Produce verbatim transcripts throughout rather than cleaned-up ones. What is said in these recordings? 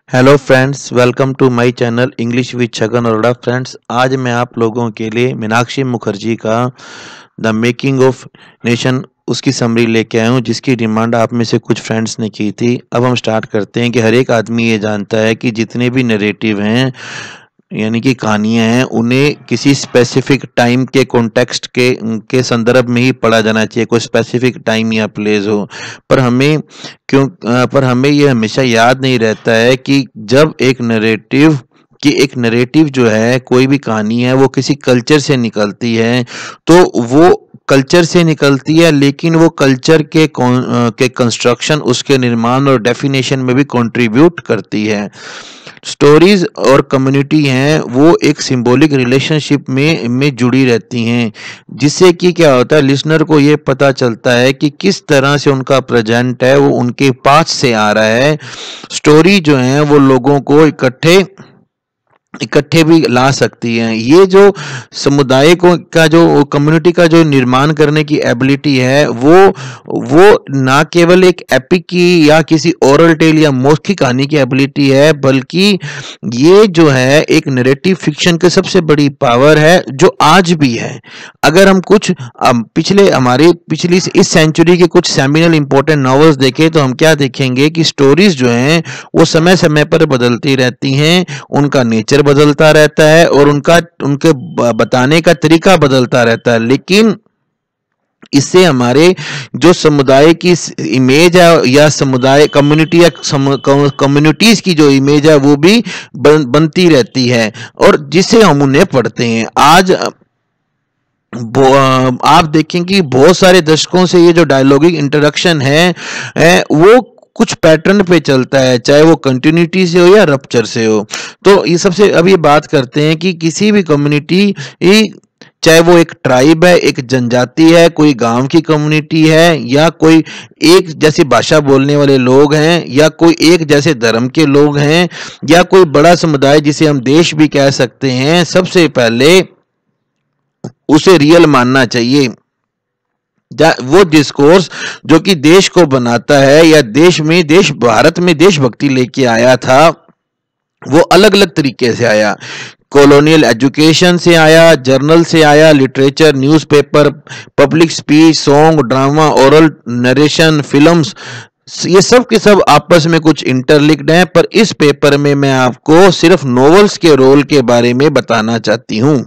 Hello friends, welcome to my channel English with Chhagan Arora. Friends, आज मैं आप लोगों के लिए मीनाक्षी मुखर्जी का द मेकिंग ऑफ नेशन उसकी समरी लेके आया हूँ, जिसकी डिमांड आप में से कुछ फ्रेंड्स ने की थी। अब हम स्टार्ट करते हैं कि हर एक आदमी ये जानता है कि जितने भी नरेटिव हैं यानी कि कहानियां हैं, उन्हें किसी स्पेसिफिक टाइम के कॉन्टेक्स्ट के के संदर्भ में ही पढ़ा जाना चाहिए, कोई स्पेसिफिक टाइम या प्लेस हो। पर हमें क्यों अ, पर हमें ये हमेशा याद नहीं रहता है कि जब एक नरेटिव कि एक नरेटिव जो है, कोई भी कहानी है, वो किसी कल्चर से निकलती है, तो वो कल्चर से निकलती है, लेकिन वो कल्चर के कौन अ, के कंस्ट्रक्शन, उसके निर्माण और डेफिनेशन में भी कंट्रीब्यूट करती है। स्टोरीज और कम्युनिटी हैं, वो एक सिंबॉलिक रिलेशनशिप में में जुड़ी रहती हैं, जिससे कि क्या होता है, लिसनर को ये पता चलता है कि किस तरह से उनका प्रेजेंट है वो उनके पास से आ रहा है। स्टोरी जो है वो लोगों को इकट्ठे इकट्ठे भी ला सकती हैं। ये जो समुदाय को का जो कम्युनिटी का जो निर्माण करने की एबिलिटी है, वो वो ना केवल एक एपिक की या किसी ओरल टेल या मौखिक कहानी की एबिलिटी है, बल्कि ये जो है एक नैरेटिव फिक्शन की सबसे बड़ी पावर है, जो आज भी है। अगर हम कुछ अम, पिछले हमारी पिछली इस सेंचुरी के कुछ सेमिनल इंपॉर्टेंट नॉवेल्स देखें, तो हम क्या देखेंगे कि स्टोरीज जो हैं वो समय समय पर बदलती रहती हैं, उनका नेचर बदलता रहता है और उनका उनके बताने का तरीका बदलता रहता है। लेकिन इससे हमारे जो समुदाय की इमेज है या समुदाय कम्युनिटी या कम्युनिटीज की जो इमेज है, वो भी बन, बनती रहती है, और जिससे हम उन्हें पढ़ते हैं। आज आप देखें कि बहुत सारे दशकों से ये जो डायलॉगिक इंटरेक्शन है, है वो कुछ पैटर्न पे चलता है, चाहे वो कंटिन्यूटी से हो या रप्चर से हो। तो ये सबसे अब ये बात करते हैं कि किसी भी कम्युनिटी, चाहे वो एक ट्राइब है, एक जनजाति है, कोई गांव की कम्युनिटी है, या कोई एक जैसी भाषा बोलने वाले लोग हैं, या कोई एक जैसे धर्म के लोग हैं, या कोई बड़ा समुदाय जिसे हम देश भी कह सकते हैं, सबसे पहले उसे रियल मानना चाहिए। वो डिस्कोर्स जो कि देश को बनाता है या देश में देश भारत में देशभक्ति लेके आया था, वो अलग अलग तरीके से आया। कॉलोनियल एजुकेशन से आया, जर्नल से आया, literature, newspaper, public speech, song, drama, oral narration, films, ये सब के सब आपस में कुछ इंटरलिंक्ड हैं। पर इस पेपर में मैं आपको सिर्फ नॉवेल्स के रोल के बारे में बताना चाहती हूँ।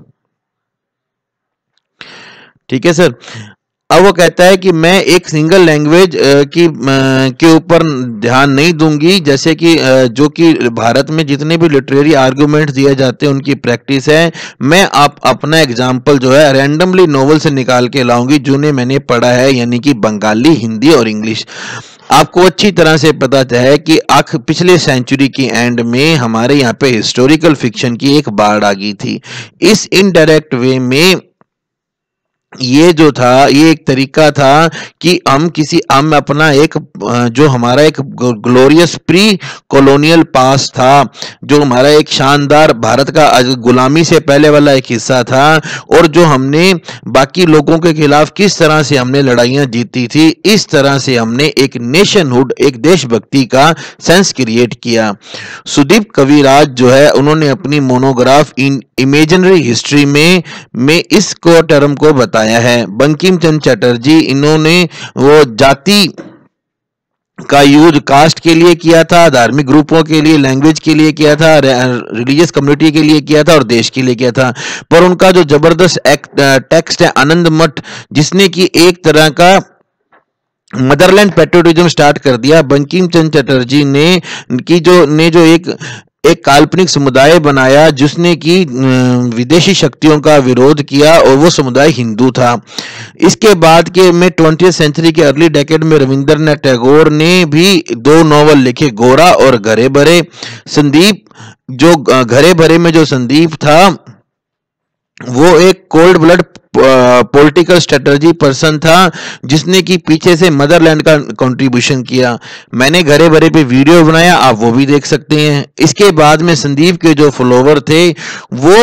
ठीक है सर। अब वो कहता है कि मैं एक सिंगल लैंग्वेज की के ऊपर ध्यान नहीं दूंगी, जैसे कि जो कि भारत में जितने भी लिटरेरी आर्गुमेंट्स दिए जाते हैं उनकी प्रैक्टिस है। मैं आप अपना एग्जांपल जो है रैंडमली नॉवल से निकाल के लाऊंगी, जिन्हें मैंने पढ़ा है, यानी कि बंगाली, हिंदी और इंग्लिश। आपको अच्छी तरह से पता है कि आख पिछले सेंचुरी की एंड में हमारे यहाँ पे हिस्टोरिकल फिक्शन की एक बाढ़ आ गई थी। इस इनडायरेक्ट वे में ये जो था, ये एक तरीका था कि हम किसी हम अपना एक जो हमारा एक ग्लोरियस प्री कॉलोनियल पास था, जो हमारा एक शानदार भारत का गुलामी से पहले वाला एक हिस्सा था, और जो हमने बाकी लोगों के खिलाफ किस तरह से हमने लड़ाइयां जीती थी, इस तरह से हमने एक नेशनहुड, एक देशभक्ति का सेंस क्रिएट किया। सुदीप कविराज जो है, उन्होंने अपनी मोनोग्राफ इन इमेजिनरी हिस्ट्री में में इस को टर्म को बताया है। बंकिम चंद्र चटर्जी, इन्होंने वो जाति का यूज कास्ट के लिए किया था, धार्मिक ग्रुपों के लिए, लैंग्वेज के लिए किया था, रिलीजियस कम्युनिटी के लिए किया था और देश के लिए किया था। पर उनका जो जबरदस्त टेक्स्ट है आनंद मठ, जिसने की एक तरह का मदरलैंड पेट्रियोटिज्म स्टार्ट कर दिया। बंकिम चंद्र चटर्जी ने की जो ने जो एक एक काल्पनिक समुदाय बनाया, जिसने की विदेशी शक्तियों का विरोध किया, और वो समुदाय हिंदू था। इसके बाद के में ट्वेंटी सेंचुरी के अर्ली डेकेड में रविंद्रनाथ टैगोर ने भी दो नॉवल लिखे, गोरा और घरे भरे। संदीप, जो घरे भरे में जो संदीप था, वो एक cold blood political strategy person था, जिसने कि पीछे से मदरलैंड का कंट्रीब्यूशन किया। मैंने घरे भरे पे वीडियो बनाया, आप वो भी देख सकते हैं। इसके बाद में संदीप के जो फॉलोवर थे, वो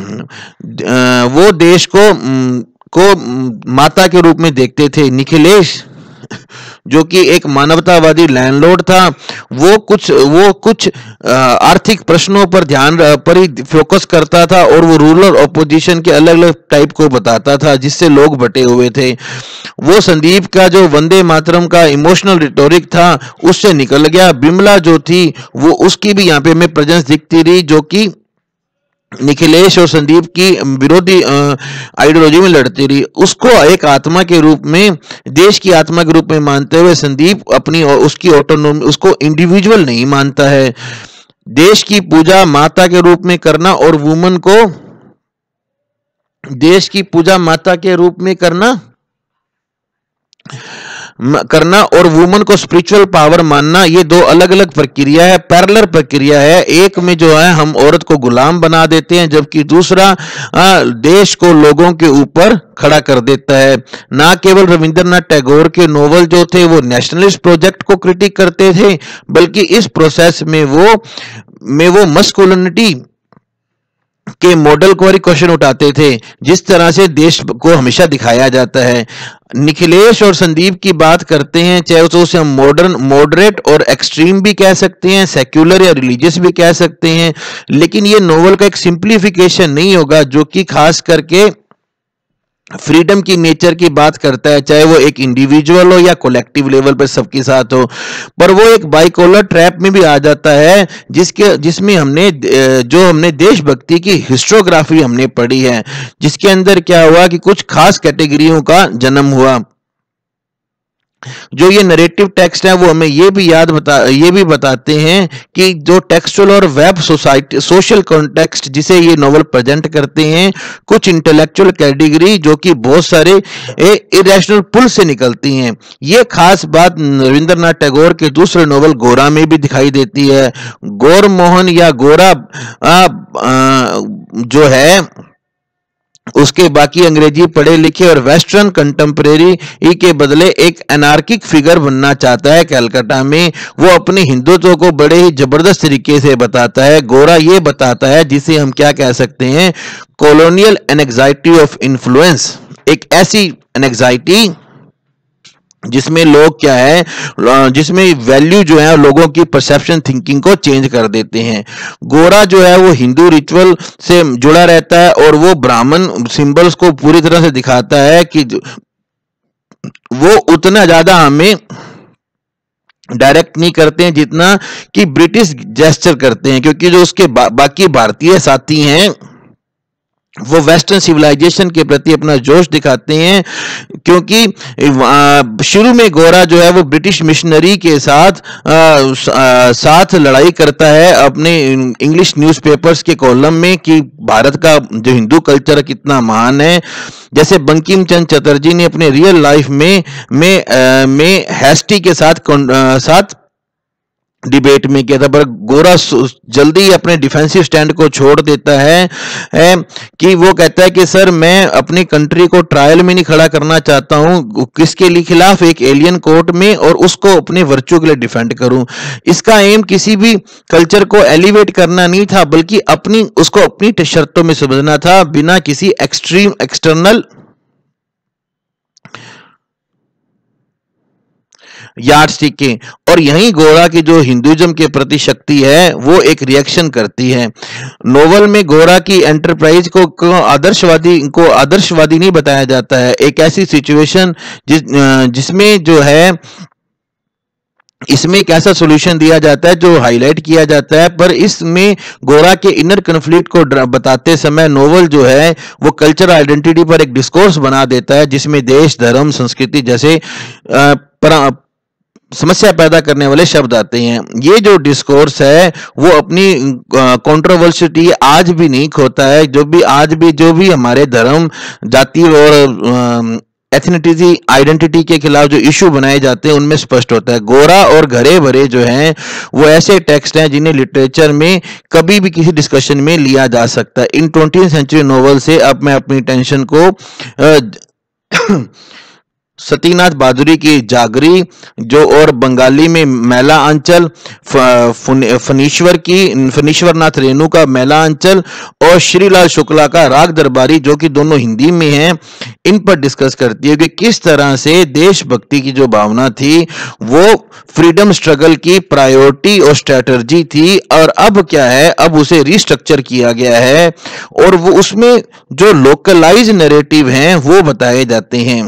वो देश को को माता के रूप में देखते थे। निखिलेश जो कि एक मानवतावादी लैंडलॉर्ड था, वो कुछ वो कुछ अ, आर्थिक प्रश्नों पर ध्यान अ, पर ही फोकस करता था, और वो रूरल ऑपोजिशन के अलग अलग टाइप को बताता था जिससे लोग बटे हुए थे। वो संदीप का जो वंदे मातरम का इमोशनल रिटोरिक था उससे निकल गया। बिमला जो थी वो उसकी भी यहाँ पे हमें प्रेजेंस दिखती रही, जो कि निखिलेश और संदीप की विरोधी आइडियोलॉजी में लड़ती रही। उसको एक आत्मा के रूप में, देश की आत्मा के रूप में मानते हुए संदीप अपनी और उसकी ऑटोनॉमी, उसको इंडिविजुअल नहीं मानता है। देश की पूजा माता के रूप में करना और वुमन को देश की पूजा माता के रूप में करना करना और वुमन को स्पिरिचुअल पावर मानना, ये दो अलग अलग प्रक्रिया है, पैरेलल प्रक्रिया है। एक में जो है हम औरत को गुलाम बना देते हैं, जबकि दूसरा आ, देश को लोगों के ऊपर खड़ा कर देता है। ना केवल रविंद्रनाथ टैगोर के नोवेल जो थे वो नेशनलिस्ट प्रोजेक्ट को क्रिटिक करते थे, बल्कि इस प्रोसेस में वो में वो मस्कुलिनिटी के मॉडल को ही क्वेश्चन उठाते थे, जिस तरह से देश को हमेशा दिखाया जाता है। निखिलेश और संदीप की बात करते हैं, चाहे तो उसे हम मॉडर्न, मॉडरेट और एक्सट्रीम भी कह सकते हैं, सेक्युलर या रिलीजियस भी कह सकते हैं, लेकिन ये नोवेल का एक सिंप्लीफिकेशन नहीं होगा जो कि खास करके फ्रीडम की नेचर की बात करता है, चाहे वो एक इंडिविजुअल हो या कलेक्टिव लेवल पर सबके साथ हो। पर वो एक बाइकोलर ट्रैप में भी आ जाता है, जिसके जिसमें हमने जो हमने देशभक्ति की हिस्टोग्राफी हमने पढ़ी है, जिसके अंदर क्या हुआ कि कुछ खास कैटेगरियों का जन्म हुआ। जो ये नरेटिव टेक्स्ट है वो हमें ये भी याद बता ये भी बताते हैं कि जो टेक्सचुअल और वेब सोसाइटी सोशल कॉन्टेक्स्ट जिसे ये नॉवल प्रेजेंट करते हैं, कुछ इंटेलेक्चुअल कैटेगरी जो कि बहुत सारे इरेशनल पुल से निकलती हैं। ये खास बात रविंद्रनाथ टैगोर के दूसरे नॉवल गोरा में भी दिखाई देती है। गौर मोहन या गोरा आ, आ, जो है उसके बाकी अंग्रेजी पढ़े लिखे और वेस्टर्न कंटेम्परेरी के बदले एक एनार्किक फिगर बनना चाहता है कलकत्ता में। वो अपने हिंदुत्व को बड़े ही जबरदस्त तरीके से बताता है। गोरा ये बताता है जिसे हम क्या कह सकते हैं, कॉलोनियल एनेक्साइटी ऑफ इन्फ्लुएंस, एक ऐसी एनेक्साइटी जिसमें लोग क्या है, जिसमें वैल्यू जो है लोगों की परसेप्शन थिंकिंग को चेंज कर देते हैं। गोरा जो है वो हिंदू रिचुअल से जुड़ा रहता है और वो ब्राह्मण सिंबल्स को पूरी तरह से दिखाता है कि वो उतना ज्यादा हमें डायरेक्ट नहीं करते हैं जितना कि ब्रिटिश जेस्चर करते हैं, क्योंकि जो उसके बा, बाकी भारतीय साथी हैं वो वेस्टर्न सिविलाइजेशन के प्रति अपना जोश दिखाते हैं, क्योंकि शुरू में गोरा जो है वो ब्रिटिश मिशनरी के साथ आ, साथ लड़ाई करता है अपने इंग्लिश न्यूज़पेपर्स के कॉलम में कि भारत का जो हिंदू कल्चर कितना महान है। जैसे बंकिम चंद्र चटर्जी ने अपने रियल लाइफ में में आ, में हैस्टी के साथ आ, साथ डिबेट में किया था, पर गोरा जल्दी अपने डिफेंसिव स्टैंड को छोड़ देता है, है कि वो कहता है कि सर मैं अपनी कंट्री को ट्रायल में नहीं खड़ा करना चाहता हूं, किसके लिए खिलाफ, एक एलियन कोर्ट में, और उसको अपने वर्च्यू के लिए डिफेंड करूं। इसका एम किसी भी कल्चर को एलिवेट करना नहीं था, बल्कि अपनी उसको अपनी शर्तों में समझना था, बिना किसी एक्सट्रीम एक्सटर्नल यार्ड स्टिक के। और यही गोरा की जो हिंदुइज्म के प्रति शक्ति है वो एक रिएक्शन करती है। नोवेल में गोरा की एंटरप्राइज को, को आदर्शवादी को आदर्शवादी नहीं बताया जाता है। एक ऐसी सिचुएशन जिस जिसमें जो है इसमें एक ऐसा सॉल्यूशन दिया जाता है जो हाईलाइट किया जाता है, पर इसमें गोरा के इनर कन्फ्लिक्ट को बताते समय नोवेल जो है वो कल्चरल आइडेंटिटी पर एक डिस्कोर्स बना देता है, जिसमें देश, धर्म, संस्कृति जैसे आ, समस्या पैदा करने वाले शब्द आते हैं। ये जो डिस्कोर्स है वो अपनी कंट्रोवर्सिटी आज भी नहीं खोता है। जो भी आज भी जो भी हमारे धर्म, जाति और एथनिसिटी आइडेंटिटी के खिलाफ जो इशू बनाए जाते हैं उनमें स्पष्ट होता है। गोरा और घरे भरे जो हैं वो ऐसे टेक्स्ट हैं जिन्हें लिटरेचर में कभी भी किसी डिस्कशन में लिया जा सकता है। इन ट्वेंटी सेंचुरी नॉवल से अब मैं अपनी टेंशन को सतीनाथ बादुरी की जागरी जो और बंगाली में मैला अंचल, फनीश्वर की फनीश्वर नाथ रेणु का मैला अंचल और श्रीलाल शुक्ला का राग दरबारी जो कि दोनों हिंदी में हैं, इन पर डिस्कस करती है कि किस तरह से देशभक्ति की जो भावना थी वो फ्रीडम स्ट्रगल की प्रायोरिटी और स्ट्रेटजी थी, और अब क्या है, अब उसे रिस्ट्रक्चर किया गया है और वो उसमें जो लोकलाइज नैरेटिव हैं वो बताए जाते हैं।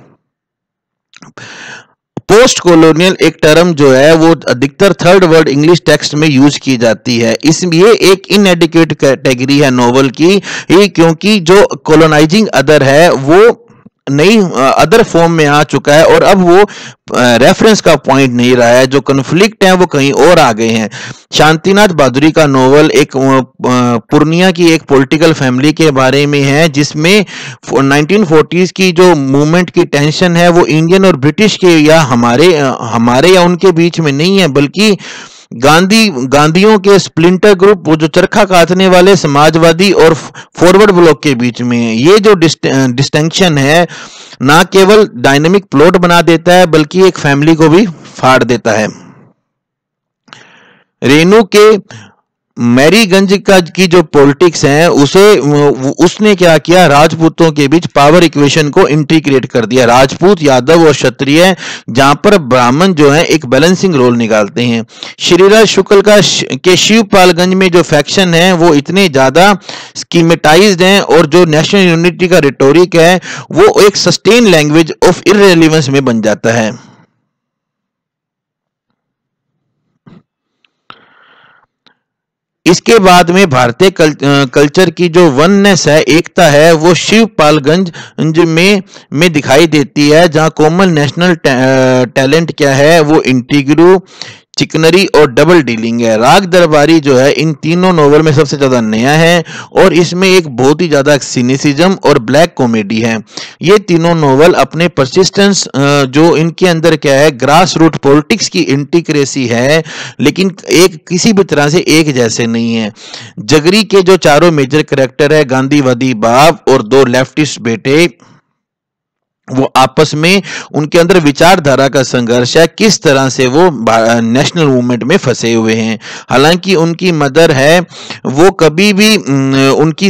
पोस्ट कॉलोनियल एक टर्म जो है वो अधिकतर थर्ड वर्ड इंग्लिश टेक्स्ट में यूज की जाती है। इसमें ये एक इनएडिक्वेट कैटेगरी है नोवेल की, क्योंकि जो कॉलोनाइजिंग अदर है वो नई अदर फॉर्म में आ चुका है और अब वो रेफरेंस का पॉइंट नहीं रहा है। जो कन्फ्लिक्ट है वो कहीं और आ गए हैं। शांतिनाथ बादुरी का नोवेल एक पूर्णिया की एक पॉलिटिकल फैमिली के बारे में है, जिसमें नाइनटीन फोर्टीज़ की जो मूवमेंट की टेंशन है वो इंडियन और ब्रिटिश के या हमारे हमारे या उनके बीच में नहीं है, बल्कि गांधी गांधियों के स्प्लिंटर ग्रुप, वो जो चरखा काटने वाले समाजवादी और फॉरवर्ड ब्लॉक के बीच में है। ये जो डिस्टिंक्शन है ना केवल डायनेमिक प्लॉट बना देता है बल्कि एक फैमिली को भी फाड़ देता है। रेणु के मैरीगंज का की जो पॉलिटिक्स है उसे उसने क्या किया, राजपूतों के बीच पावर इक्वेशन को इंटीग्रेट कर दिया। राजपूत, यादव और क्षत्रिय, जहां पर ब्राह्मण जो है एक बैलेंसिंग रोल निकालते हैं। श्रीलाल शुक्ल का के शिवपालगंज में जो फैक्शन है वो इतने ज्यादा स्कीमेटाइज्ड हैं और जो नेशनल यूनिटी का रिटोरिक है वो एक सस्टेन लैंग्वेज ऑफ इररिलेवेंस में बन जाता है। इसके बाद में भारतीय कल, कल्चर की जो वननेस है, एकता है, वो शिवपालगंज में में दिखाई देती है, जहां कॉमन नेशनल टैलेंट क्या है वो इंटीग्रू, चिकनरी और डबल डीलिंग है। राग दरबारी जो है इन तीनों नोवेल में सबसे ज्यादा नया है और इसमें एक बहुत ही ज्यादा सिनिसिज्म और ब्लैक कॉमेडी है। ये तीनों नोवेल अपने परसिस्टेंस, जो इनके अंदर क्या है, ग्रास रूट पॉलिटिक्स की इंटीग्रेसी है, लेकिन एक किसी भी तरह से एक जैसे नहीं है। जगरी के जो चारों मेजर कैरेक्टर है, गांधीवादी बाप और दो लेफ्टिस्ट बेटे, वो आपस में उनके अंदर विचारधारा का संघर्ष है, किस तरह से वो नेशनल मूवमेंट में फंसे हुए हैं। हालांकि उनकी मदर है वो कभी भी उनकी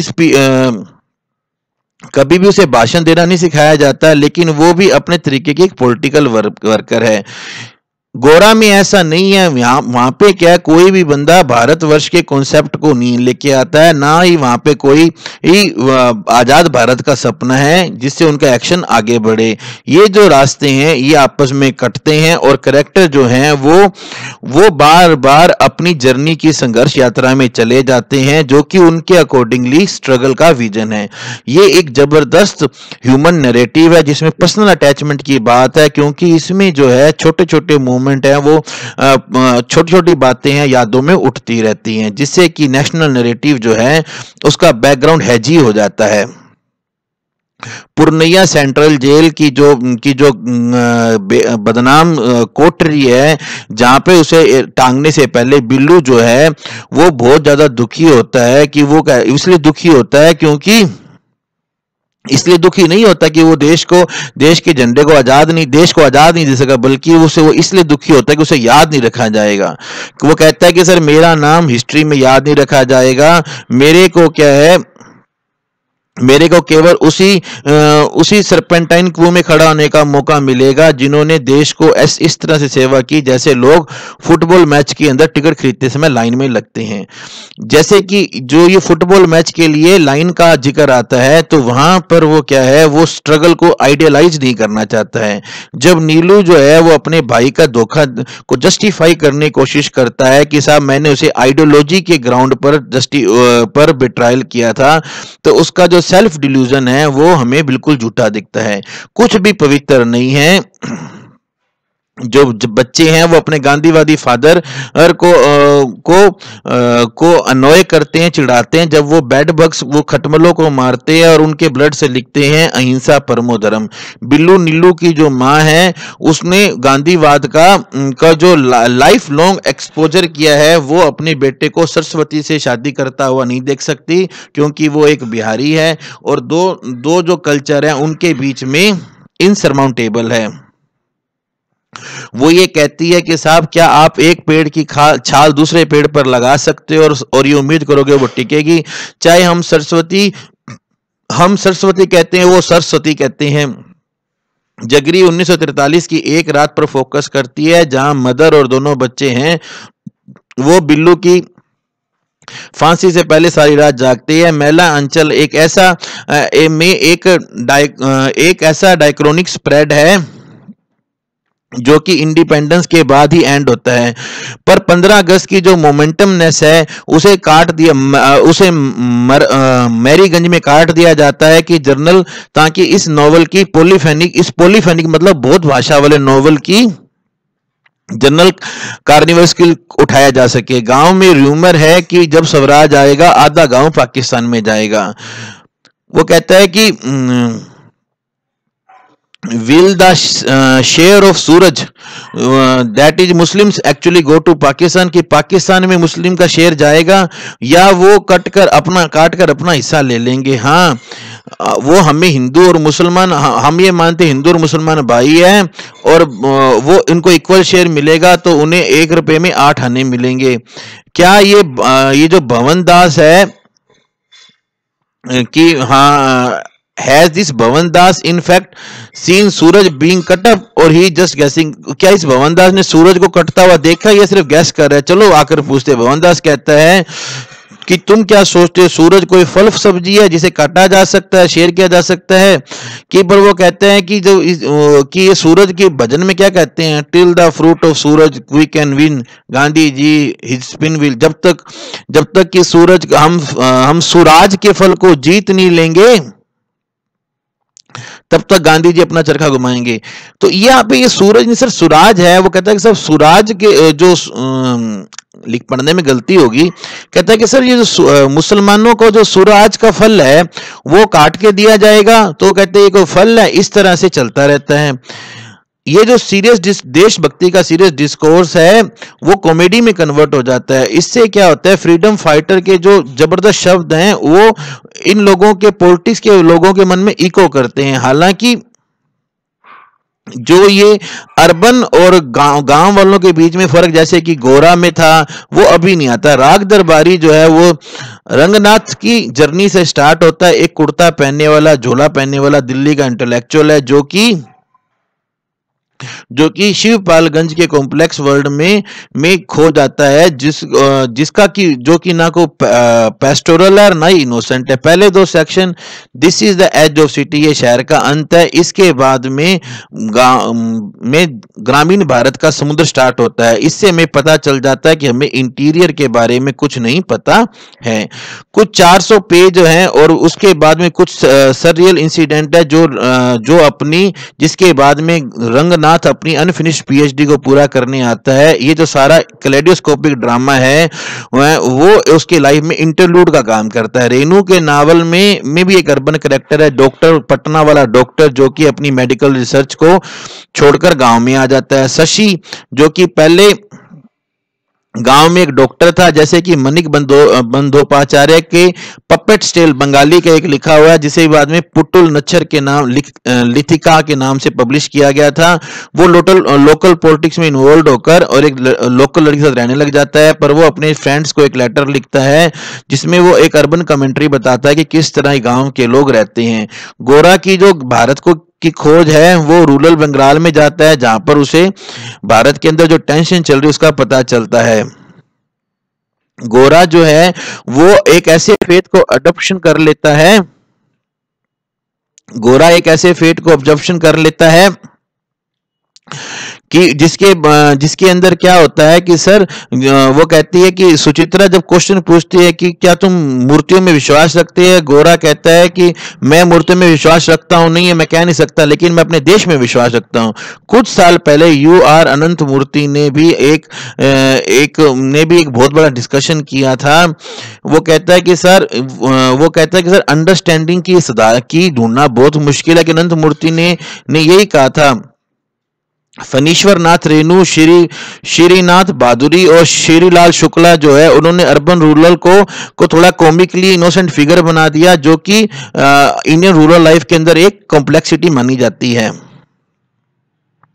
कभी भी उसे भाषण देना नहीं सिखाया जाता, लेकिन वो भी अपने तरीके की एक पॉलिटिकल वर्कर है। गोरा में ऐसा नहीं है, यहाँ वहां पे क्या, कोई भी बंदा भारतवर्ष के कॉन्सेप्ट को नहीं लेके आता है, ना ही वहां पे कोई ही आजाद भारत का सपना है जिससे उनका एक्शन आगे बढ़े। ये जो रास्ते हैं ये आपस में कटते हैं और कैरेक्टर जो हैं वो वो बार बार अपनी जर्नी की संघर्ष यात्रा में चले जाते हैं, जो कि उनके अकॉर्डिंगली स्ट्रगल का विजन है। ये एक जबरदस्त ह्यूमन नैरेटिव है जिसमें पर्सनल अटैचमेंट की बात है, क्योंकि इसमें जो है छोटे छोटे मूवमेंट है वो छोटी छोटी बातें हैं यादों में उठती रहती हैं, जिससे कि नेशनल नैरेटिव जो है उसका बैकग्राउंड हैजी हो जाता है। पूर्णिया सेंट्रल जेल की जो की जो बदनाम कोठरी है, जहां पे उसे टांगने से पहले बिल्लू जो है वो बहुत ज्यादा दुखी होता है कि वो इसलिए दुखी होता है क्योंकि इसलिए दुखी नहीं होता कि वो देश को देश के झंडे को आजाद नहीं देश को आजाद नहीं दे सका, बल्कि उसे वो इसलिए दुखी होता है कि उसे याद नहीं रखा जाएगा। वो कहता है कि सर मेरा नाम हिस्ट्री में याद नहीं रखा जाएगा, मेरे को क्या है, मेरे को केवल उसी आ, उसी सरपेंटाइन कुएं में खड़ा होने का मौका मिलेगा जिन्होंने देश को इस इस तरह से सेवा की जैसे लोग फुटबॉल मैच के अंदर टिकट खरीदते समय लाइन में लगते हैं। जैसे कि जो ये फुटबॉल मैच के लिए लाइन का जिक्र आता है, तो वहां पर वो क्या है, वो स्ट्रगल को आइडियलाइज नहीं करना चाहता है। जब नीलू जो है वो अपने भाई का धोखा को जस्टिफाई करने की कोशिश करता है कि साहब मैंने उसे आइडियोलॉजी के ग्राउंड पर जस्टि पर बिट्रायल किया था, तो उसका जो सेल्फ डिल्यूजन है वो हमें बिल्कुल झूठा दिखता है। कुछ भी पवित्र नहीं है। जो बच्चे हैं वो अपने गांधीवादी फादर को आ, को आ, को अनोय करते हैं, चिढ़ाते हैं जब वो बैड बग्स वो खटमलों को मारते हैं और उनके ब्लड से लिखते हैं अहिंसा परमो धर्म। बिल्लू नीलू की जो माँ है उसने गांधीवाद का का जो ला, लाइफ लॉन्ग एक्सपोजर किया है, वो अपने बेटे को सरस्वती से शादी करता हुआ नहीं देख सकती, क्योंकि वो एक बिहारी है और दो दो जो कल्चर है उनके बीच में इनसरमाउंटेबल है। वो ये कहती है कि साहब क्या आप एक पेड़ की छाल दूसरे पेड़ पर लगा सकते हो और, और ये उम्मीद करोगे वो टिकेगी? चाहे हम सरस्वती हम सरस्वती कहते हैं, वो सरस्वती कहते हैं। जगरी उन्नीस सौ तैंतालीस की एक रात पर फोकस करती है जहां मदर और दोनों बच्चे हैं। वो बिल्लू की फांसी से पहले सारी रात जागती है। मेला अंचल एक ऐसा ए, में एक डाइ, एक ऐसा डायक्रोनिक स्प्रेड है जो कि इंडिपेंडेंस के बाद ही एंड होता है, पर पंद्रह अगस्त की जो मोमेंटमनेस है उसे काट दिया उसे मर, आ, मैरीगंज में काट दिया जाता है कि जर्नल, ताकि इस नॉवल की पॉलीफेनिक इस पॉलीफेनिक मतलब बहुत भाषा वाले नॉवल की जनरल कार्निवल स्किल उठाया जा सके। गांव में र्यूमर है कि जब स्वराज आएगा आधा गांव पाकिस्तान में जाएगा। वो कहता है कि will the uh, share of Suraj uh, that is Muslims actually go to Pakistan, कि पाकिस्तान में मुस्लिम का शेयर जाएगा या वो कट कर अपना काट कर अपना हिस्सा ले लेंगे। हाँ, वो हमें हिंदू और मुसलमान, हम ये मानते हिंदू और मुसलमान भाई हैं और वो इनको इक्वल शेयर मिलेगा तो उन्हें एक रुपए में आठ आने मिलेंगे। क्या ये ये जो भवन दास है कि हाँ has this Bhavan Das in fact seen Suraj being cut up और ही जस्ट गैसिंग, क्या इस भवन दास ने सूरज को कटता हुआ देखा या सिर्फ गैस कर रहा है? चलो आकर पूछते। भवन दास कहता है कि तुम क्या सोचते हो, सूरज कोई फल सब्जी है जिसे काटा जा सकता है, शेयर किया जा सकता है? कि पर वो कहते हैं कि जो इस, कि ये सूरज के भजन में क्या कहते हैं, till the fruit of Suraj we can win Gandhi ji his spin wheel, जब तक जब तक कि सूरज हम हम सूरज के फल को जीत नहीं लेंगे तब तक गांधी जी अपना चरखा घुमाएंगे। तो यहाँ पे ये सूरज नहीं सर सुराज है। वो कहता है कि सब सूरज के जो लिख पढ़ने में गलती होगी, कहता है कि सर ये जो मुसलमानों को जो सूरज का फल है वो काट के दिया जाएगा, तो कहते हैं ये कोई फल है, इस तरह से चलता रहता है। ये जो सीरियस देशभक्ति का सीरियस डिस्कोर्स है वो कॉमेडी में कन्वर्ट हो जाता है। इससे क्या होता है, फ्रीडम फाइटर के जो जबरदस्त शब्द हैं वो इन लोगों के पॉलिटिक्स के लोगों के मन में इको करते हैं। हालांकि जो ये अर्बन और गांव गांव वालों के बीच में फर्क जैसे कि गोरा में था वो अभी नहीं आता। राग दरबारी जो है वो रंगनाथ की जर्नी से स्टार्ट होता है। एक कुर्ता पहनने वाला, झोला पहनने वाला दिल्ली का इंटेलेक्चुअल है जो कि जो कि शिवपालगंज के कॉम्प्लेक्स वर्ल्ड में में खो जाता है, जिस जिसका कि जो कि ना को पेस्टोरल है ना ही इनोसेंट है। पहले दो section this is the age of city, ये शहर का अंत है। इसके बाद में में ग्रामीण भारत का समुद्र स्टार्ट होता है। इससे हमें पता चल जाता है कि हमें इंटीरियर के बारे में कुछ नहीं पता है। कुछ चार सौ पेज हैं और उसके बाद में कुछ सररियल इंसिडेंट है जो जो अपनी जिसके बाद में रंगनाथ अपनी अनफिनिश्ड पीएचडी को पूरा करने आता है। ये जो सारा कैलेडोस्कोपिक ड्रामा है वो उसके लाइफ में इंटरलूड का काम करता है। रेनू के नावल में में भी एक अर्बन कैरेक्टर है, डॉक्टर पटना वाला डॉक्टर जो कि अपनी मेडिकल रिसर्च को छोड़कर गांव में आ जाता है। शशि जो कि पहले गांव में एक डॉक्टर था, जैसे कि मनिक बंदो बंदोपाचार्य के पपेट स्टेल बंगाली का एक लिखा हुआ है जिसे बाद में पुटुल नच्छर के नाम लिथिका के नाम से पब्लिश किया गया था। वो लोकल लोकल पॉलिटिक्स में इन्वॉल्व होकर और एक लोकल लड़की के साथ रहने लग जाता है, पर वो अपने फ्रेंड्स को एक लेटर लिखता है जिसमें वो एक अर्बन कमेंट्री बताता है कि किस तरह गाँव के लोग रहते हैं। गोरा की जो भारत को की खोज है वो रूरल बंगाल में जाता है जहां पर उसे भारत के अंदर जो टेंशन चल रही है उसका पता चलता है। गोरा जो है वो एक ऐसे फेथ को अडॉप्शन कर लेता है गोरा एक ऐसे फेथ को अडॉप्शन कर लेता है कि जिसके जिसके अंदर क्या होता है कि सर वो कहती है कि सुचित्रा जब क्वेश्चन पूछती है कि क्या तुम मूर्तियों में विश्वास रखते हैं, गोरा कहता है कि मैं मूर्तियों में विश्वास रखता हूं नहीं है, मैं कह नहीं सकता, लेकिन मैं अपने देश में विश्वास रखता हूं। कुछ साल पहले यू आर अनंत मूर्ति ने भी एक एक ने भी एक बहुत बड़ा डिस्कशन किया था। वो कहता है कि सर वो कहता है कि सर अंडरस्टैंडिंग की सदा की ढूंढना बहुत मुश्किल है कि अनंत मूर्ति ने ने यही कहा था। फनीश्वर नाथ रेणु, श्री श्रीनाथ बहादुरी और श्रीलाल शुक्ला जो है उन्होंने अर्बन रूरल को को थोड़ा कॉमिकली इनोसेंट फिगर बना दिया जो कि इंडियन रूरल लाइफ के अंदर एक कॉम्प्लेक्सिटी मानी जाती है।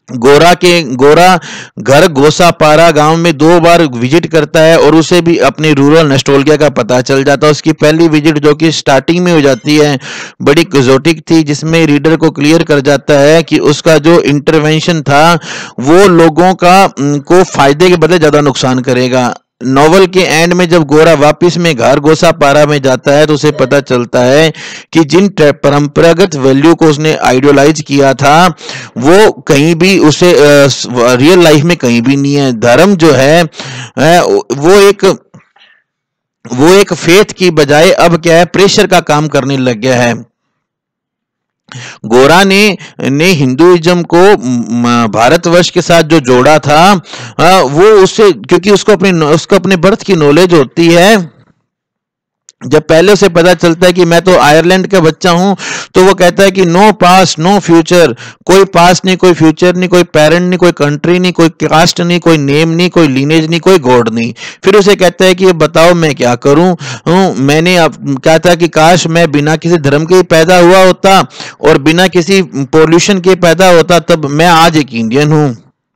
गोरा के गोरा घर गोसापारा गांव में दो बार विजिट करता है और उसे भी अपनी रूरल नस्टोल्गिया का पता चल जाता है। उसकी पहली विजिट जो कि स्टार्टिंग में हो जाती है बड़ी एक्सोटिक थी, जिसमें रीडर को क्लियर कर जाता है कि उसका जो इंटरवेंशन था वो लोगों का उम, को फायदे के बदले ज्यादा नुकसान करेगा। नॉवल के एंड में जब गोरा वापस में घर गोसापारा में जाता है तो उसे पता चलता है कि जिन ट्रे- परंपरागत वैल्यू को उसने आइडियलाइज किया था वो कहीं भी उसे रियल लाइफ में कहीं भी नहीं है। धर्म जो है अ, वो एक वो एक फेथ की बजाय अब क्या है, प्रेशर का काम करने लग गया है। गोरा ने ने हिंदुइज्म को म, भारतवर्ष के साथ जो जोड़ा था अ, वो उससे, क्योंकि उसको अपनी उसको अपने बर्थ की नॉलेज होती है। जब पहले उसे पता चलता है कि मैं तो आयरलैंड का बच्चा हूं, तो वो कहता है कि नो पास्ट नो फ्यूचर, कोई पास्ट नहीं, कोई फ्यूचर नहीं, कोई पेरेंट नहीं, कोई कंट्री नहीं, कोई कास्ट नहीं, कोई नेम नहीं, कोई लीनेज नहीं, कोई गॉड नहीं। फिर उसे कहता है कि ये बताओ मैं क्या करूं। हूं, मैंने अब कहा था कि काश मैं बिना किसी धर्म के ही पैदा हुआ होता और बिना किसी पोल्यूशन के पैदा होता, तब मैं आज एक इंडियन हूं।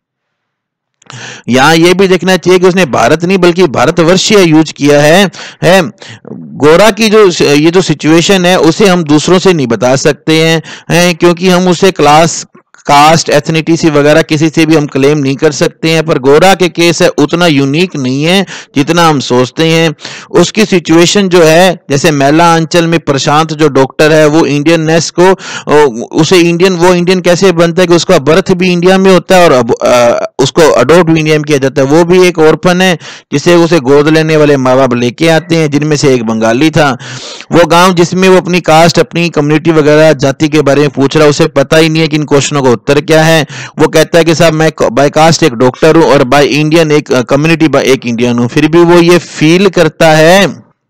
यहाँ ये भी देखना चाहिए कि उसने भारत नहीं बल्कि भारतवर्षीय यूज किया है है गोरा की जो ये जो सिचुएशन है उसे हम दूसरों से नहीं बता सकते हैं, हैं क्योंकि हम उसे क्लास कास्ट एथनिटिसी वगैरह किसी से भी हम क्लेम नहीं कर सकते हैं। पर गोरा के केस है उतना यूनिक नहीं है जितना हम सोचते हैं। उसकी सिचुएशन जो है, जैसे मैला अंचल में प्रशांत जो डॉक्टर है वो इंडियन नेस को उसे इंडियन वो इंडियन कैसे बनता है कि उसका बर्थ भी इंडिया में होता है और अब आ, उसको अडॉप्ट भी इंडिया में किया जाता है। वो भी एक ऑर्फन है जिसे उसे गोद लेने वाले माँ बाप लेके आते हैं, जिनमें से एक बंगाली था। वो गांव जिसमें वो अपनी कास्ट अपनी कम्युनिटी वगैरह जाति के बारे में पूछ रहा है, उसे पता ही नहीं है कि इन क्वेश्चनों का उत्तर क्या है। वो कहता है कि साहब मैं बाय कास्ट एक डॉक्टर हूं और बाय इंडियन एक कम्युनिटी बाय एक इंडियन हूं। फिर भी वो ये फील करता है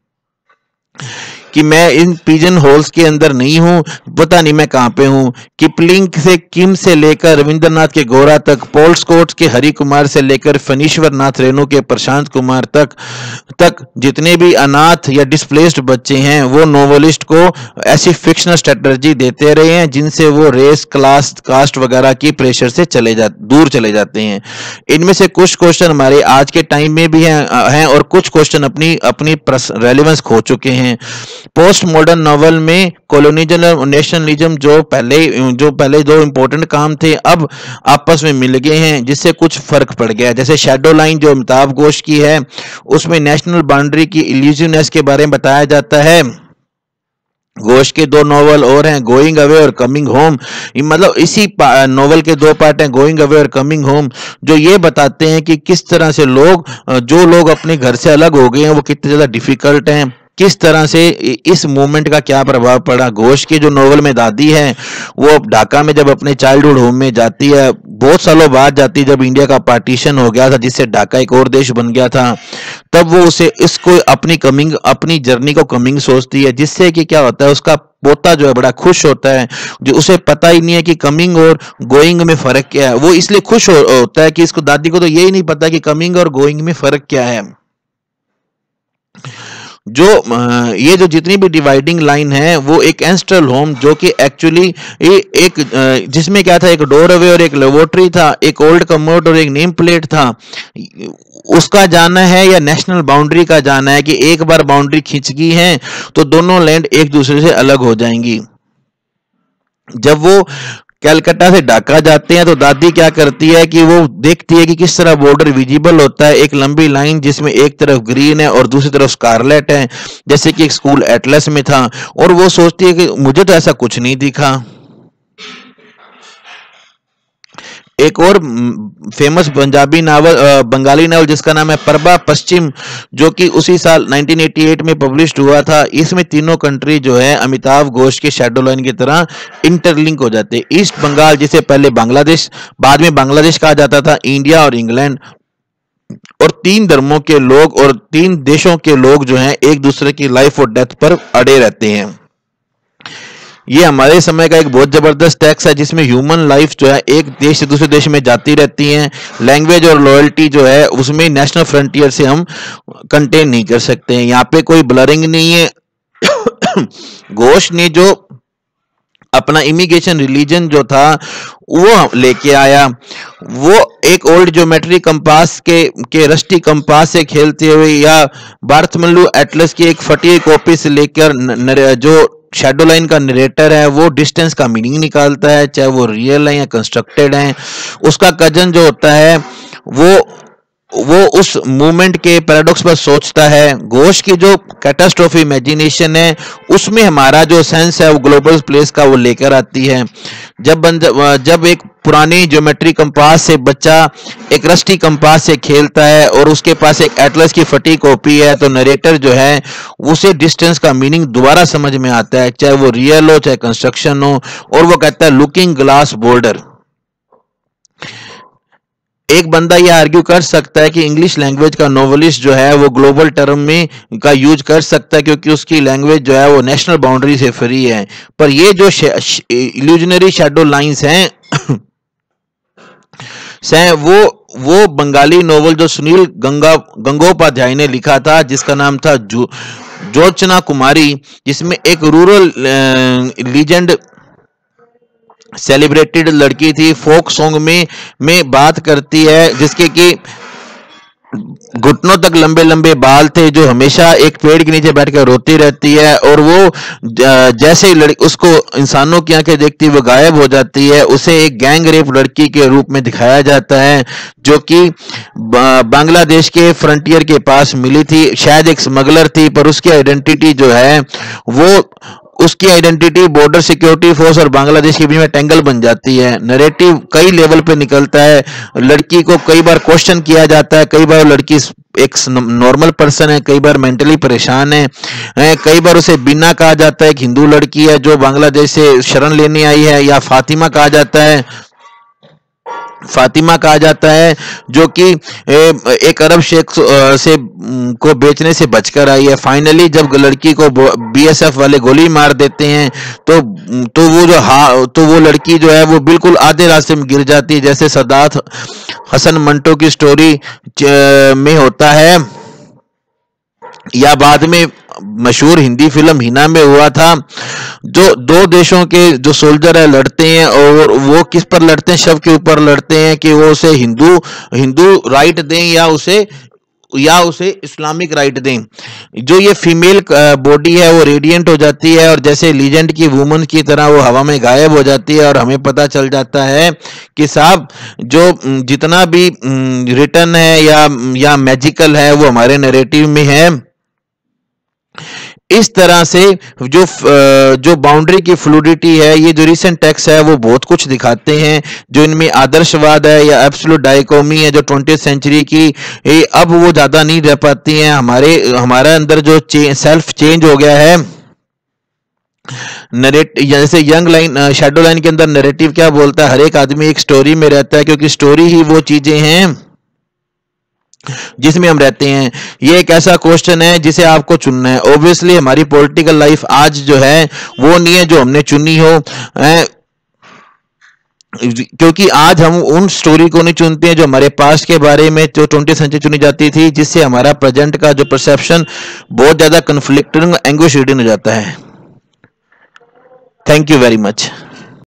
कि मैं इन पिजन होल्स के अंदर नहीं हूं, पता नहीं मैं कहां पे हूं। किपलिंग से किम से लेकर रविंद्रनाथ के गोरा तक, पॉल स्कॉट के हरि कुमार से लेकर फणीश्वर नाथ रेणु के प्रशांत कुमार तक तक जितने भी अनाथ या डिस्प्लेस्ड बच्चे हैं वो नोवेलिस्ट को ऐसी फिक्शनल स्ट्रेटजी देते रहे हैं जिनसे वो रेस क्लास कास्ट वगैरह की प्रेशर से चले जा दूर चले जाते हैं। इनमें से कुछ क्वेश्चन हमारे आज के टाइम में भी हैं हैं और कुछ क्वेश्चन अपनी अपनी रेलेवेंस खो चुके हैं। पोस्ट मॉडर्न नॉवल में कॉलोनियल और नेशनलिज्म जो पहले जो पहले दो इंपॉर्टेंट काम थे अब आपस में मिल गए हैं, जिससे कुछ फर्क पड़ गया। जैसे शैडो लाइन जो अमिताभ घोष की है उसमें नेशनल बाउंड्री की इल्यूजननेस के बारे में बताया जाता है। घोष के दो नॉवल और हैं, गोइंग अवे और कमिंग होम। मतलब इसी नॉवल के दो पार्ट हैं, गोइंग अवे और कमिंग होम, जो ये बताते हैं कि किस तरह से लोग जो लोग अपने घर से अलग हो गए हैं वो कितने ज्यादा डिफिकल्ट हैं, किस तरह से इस मूवमेंट का क्या प्रभाव पड़ा। घोष की जो नॉवल में दादी है वो ढाका में जब अपने चाइल्डहुड होम में जाती है, बहुत सालों बाद जाती है जब इंडिया का पार्टीशन हो गया था जिससे ढाका एक और देश बन गया था, तब वो उसे इसको अपनी कमिंग अपनी जर्नी को कमिंग सोचती है, जिससे कि क्या होता है उसका पोता जो है बड़ा खुश होता है। जो उसे पता ही नहीं है कि कमिंग और गोइंग में फर्क क्या है, वो इसलिए खुश हो, होता है कि इसको दादी को तो यही नहीं पता कि कमिंग और गोइंग में फर्क क्या है। जो ये जो जितनी भी डिवाइडिंग लाइन है वो एक एंस्ट्रल होम जो कि एक्चुअली एक जिसमें क्या था, एक डोर अवे और एक लेबोरेटरी था, एक ओल्ड कमोड और एक नेम प्लेट था, उसका जाना है या नेशनल बाउंड्री का जाना है कि एक बार बाउंड्री खींच गई है तो दोनों लैंड एक दूसरे से अलग हो जाएंगी। जब वो कलकत्ता से ढाका जाते हैं तो दादी क्या करती है कि वो देखती है कि किस तरह बॉर्डर विजिबल होता है, एक लंबी लाइन जिसमें एक तरफ ग्रीन है और दूसरी तरफ स्कारलेट है, जैसे कि एक स्कूल एटलस में था, और वो सोचती है कि मुझे तो ऐसा कुछ नहीं दिखा। एक और famous Punjabi novel Bengali novel जिसका नाम है प्रभा पश्चिम, जो कि उसी साल नाइनटीन एटी एट में पब्लिश हुआ था, इसमें तीनों कंट्री जो है अमिताभ घोष के शैडो लाइन की तरह इंटरलिंक हो जाते हैं। ईस्ट बंगाल जिसे पहले बांग्लादेश बाद में बांग्लादेश कहा जाता था, इंडिया और इंग्लैंड, और तीन धर्मों के लोग और तीन देशों के लोग जो हैं एक दूसरे की लाइफ और डेथ पर अड़े रहते हैं। ये हमारे समय का एक बहुत जबरदस्त टैक्स है जिसमें ह्यूमन लाइफ जो है एक देश से दूसरे देश में जाती रहती हैं। लैंग्वेज और लॉयल्टी जो है उसमें नेशनल फ्रंटियर से हम कंटेन नहीं कर सकते हैं, यहाँ पे कोई ब्लरिंग नहीं है। घोष ने जो अपना इमिग्रेशन रिलीजन जो था वो लेके आया। वो एक ओल्ड ज्योमेट्री कंपास के के रस्टी कंपास से खेलते हुए या बार्थमलू एटलस की एक फटी कॉपी से लेकर न, न, जो शेडो लाइन का नरेटर है वो डिस्टेंस का मीनिंग निकालता है, चाहे वो रियल है या कंस्ट्रक्टेड है। उसका कजन जो होता है वो वो उस मूवमेंट के पैराडॉक्स पर सोचता है। घोष की जो कैटास्ट्रोफी इमेजिनेशन है उसमें हमारा जो सेंस है वो ग्लोबल प्लेस का वो लेकर आती है। जब बंद जब एक पुरानी ज्योमेट्री कंपास से बच्चा एक रस्टी कंपास से खेलता है और उसके पास एक एटलस की फटी कॉपी है, तो नरेटर जो है उसे डिस्टेंस का मीनिंग दोबारा समझ में आता है, चाहे वो रियल हो चाहे कंस्ट्रक्शन हो, और वो कहता है लुकिंग ग्लास बोर्डर। एक बंदा यह आर्ग्यू कर सकता है कि इंग्लिश लैंग्वेज का नोवेलिस्ट जो है वो ग्लोबल टर्म में का यूज कर सकता है क्योंकि उसकी लैंग्वेज जो है वो नेशनल बाउंड्री से फ्री है। पर ये जो इल्यूजनरी शैडो लाइंस हैं से वो वो बंगाली नोवेल जो सुनील गंगा गंगोपाध्याय ने लिखा था जिसका नाम था जो ज्योत्सना कुमारी, जिसमें एक रूरल लीजेंड सेलिब्रेटेड लड़की थी, फोक सॉन्ग में में बात करती है, जिसके कि घुटनों तक लंबे लंबे बाल थे, जो हमेशा एक पेड़ के नीचे बैठकर रोती रहती है, और वो जैसे ही लड़की उसको इंसानों की आंखें देखती है वो गायब हो जाती है। उसे एक गैंग रेप लड़की के रूप में दिखाया जाता है जो कि बांग्लादेश के फ्रंटियर के पास मिली थी, शायद एक स्मगलर थी, पर उसकी आइडेंटिटी जो है वो उसकी आइडेंटिटी बॉर्डर सिक्योरिटी फोर्स और बांग्लादेश के बीच में टेंगल बन जाती है। नैरेटिव कई लेवल पे निकलता है, लड़की को कई बार क्वेश्चन किया जाता है, कई बार लड़की एक नॉर्मल पर्सन है, कई बार मेंटली परेशान है, कई बार उसे बिना कहा जाता है, एक हिंदू लड़की है जो बांग्लादेश से शरण लेने आई है, या फातिमा कहा जाता है फातिमा कहा जाता है जो कि एक अरब शेख से को बेचने से बचकर आई है। फाइनली जब लड़की को बीएसएफ वाले गोली मार देते हैं तो तो वो जो हा तो वो लड़की जो है वो बिल्कुल आधे रास्ते में गिर जाती है, जैसे सदात हसन मंटो की स्टोरी में होता है, या बाद में मशहूर हिंदी फिल्म हिना में हुआ था। जो दो देशों के जो सोल्जर है लड़ते हैं, और वो किस पर लड़ते हैं, शव के ऊपर लड़ते हैं कि वो उसे हिंदू हिंदू राइट दें या उसे या उसे इस्लामिक राइट दें। जो ये फीमेल बॉडी है वो रेडिएंट हो जाती है और जैसे लीजेंड की वुमन की तरह वो हवा में गायब हो जाती है, और हमें पता चल जाता है कि साहब जो जितना भी रिटर्न है या या मैजिकल है वो हमारे नैरेटिव में है। इस तरह से जो जो बाउंड्री की फ्लूडिटी है, ये जो रिसेंट टेक्स्ट है वो बहुत कुछ दिखाते हैं, जो इनमें आदर्शवाद है या एब्सोल्यूट डाइकोमी है जो ट्वेंटी सेंचुरी की अब वो ज्यादा नहीं रह पाती हैं। हमारे हमारे अंदर जो चे, सेल्फ चेंज हो गया है। नरेट जैसे यंग लाइन शैडो लाइन के अंदर नैरेटिव क्या बोलता है, हर एक आदमी एक स्टोरी में रहता है, क्योंकि स्टोरी ही वो चीजें हैं जिसमें हम रहते हैं। ये एक ऐसा क्वेश्चन है जिसे आपको चुनना है। ऑब्वियसली हमारी पॉलिटिकल लाइफ आज जो है वो नहीं है जो हमने चुनी हो, क्योंकि आज हम उन स्टोरी को नहीं चुनते हैं जो हमारे पास्ट के बारे में जो ट्वेंटी सेंचुरी चुनी जाती थी, जिससे हमारा प्रेजेंट का जो परसेप्शन बहुत ज्यादा कन्फ्लिक्टेड एंग्विश रीडिंग हो जाता है। Thank you very much.